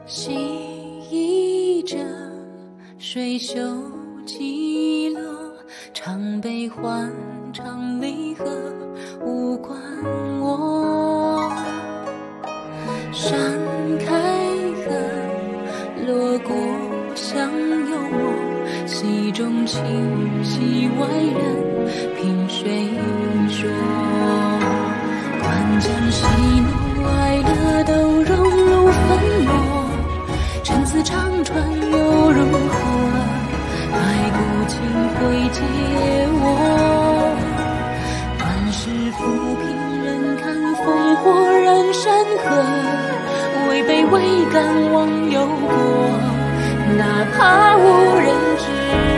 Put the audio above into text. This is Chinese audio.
洗衣着水袖起落，常悲欢常离合，无关我。山开合，落过相有我，溪中情，溪外人，凭谁说？关将喜怒哀乐都融入粉墨，陈词长传又如何？白骨青灰借我，万事浮萍人看烽火燃山河，违背未敢忘忧国，哪怕无人知。